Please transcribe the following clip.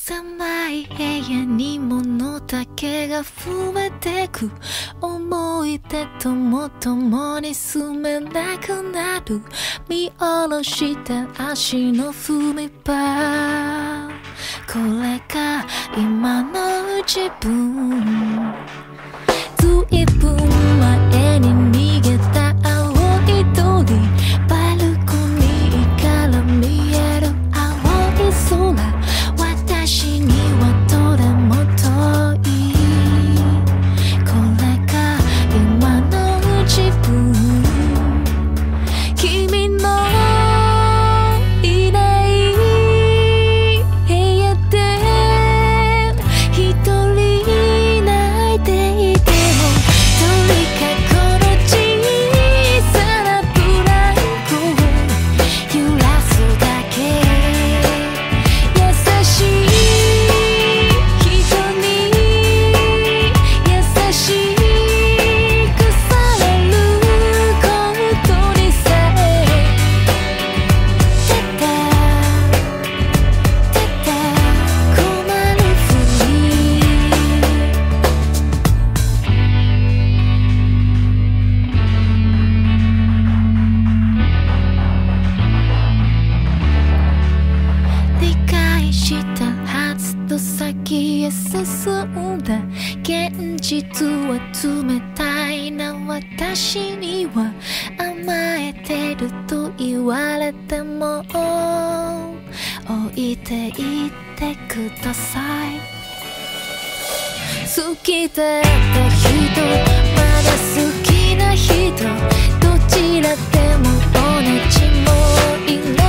狭い部屋に物だけが増えてく。思い出とも共に住めなくなる。見下ろした足の踏み場、これが今の自分。ずいぶん前に逃げた青い鳥、バルコニーから見える青い空、私にはどれも遠い。これが今の自分。君のいない部屋で一人泣いていても、どれかこの小さなブランコを揺らすだけ。優しい人に優しくされることにさえただ困るふり。理解したはずと先へ進んだ。現実は冷たいな私には。甘えてると言われても置いていってください。好きだった人、まだ好きな人、どちらでも同じもういない。